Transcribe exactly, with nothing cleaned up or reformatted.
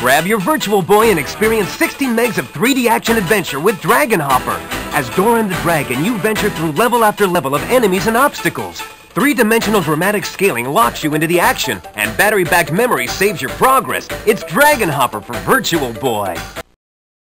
Grab your Virtual Boy and experience sixty megs of three D action adventure with Dragon Hopper. As Dora and the Dragon, you venture through level after level of enemies and obstacles. Three-dimensional dramatic scaling locks you into the action, and battery-backed memory saves your progress. It's Dragon Hopper for Virtual Boy.